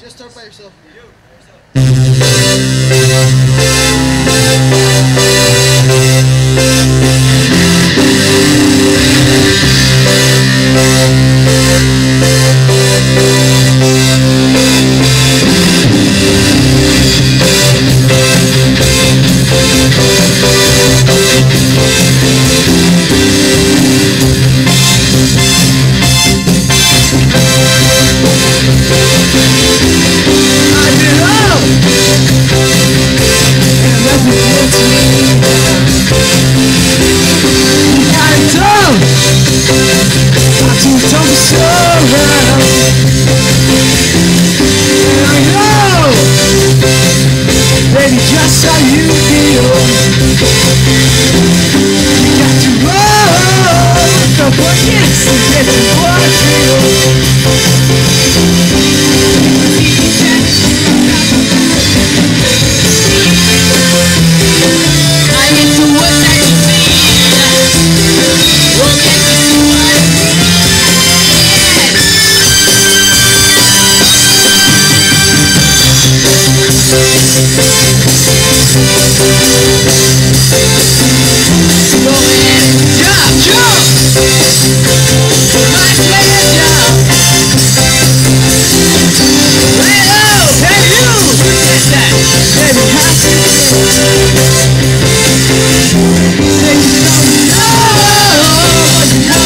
just start by yourself. Just how you feel. You got to roll with the buckets to get to what I feel. I get to what that you need. We'll get to see what I need. Go ahead and jump! My pleasure! Hey you! Who said that? Baby, I said say you don't know what you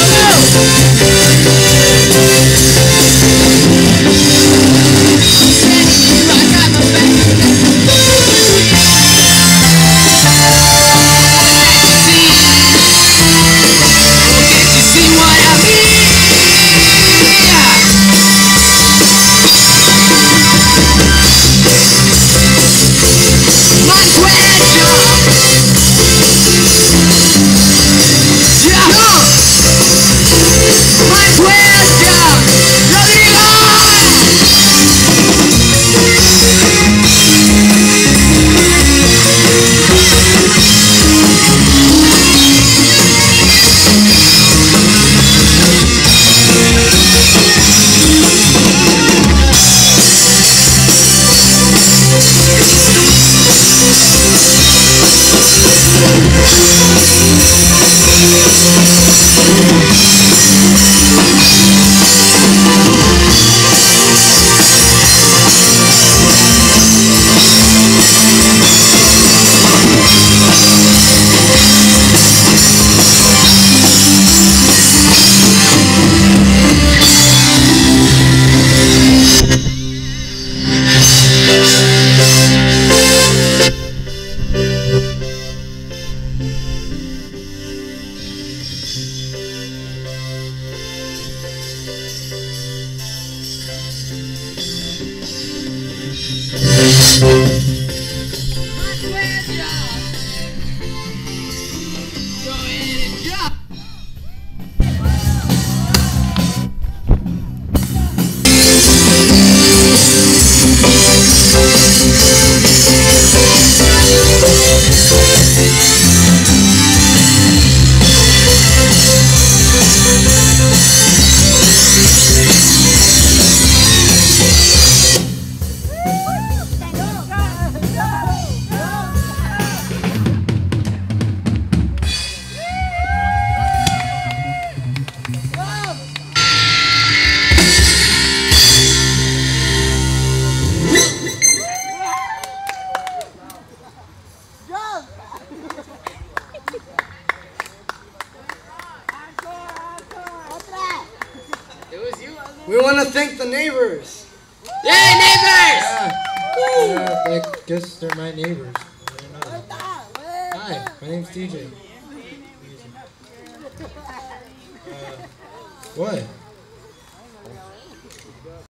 We want to thank the neighbors. Yay, neighbors! I guess they're my neighbors. Hi, my name's DJ. What?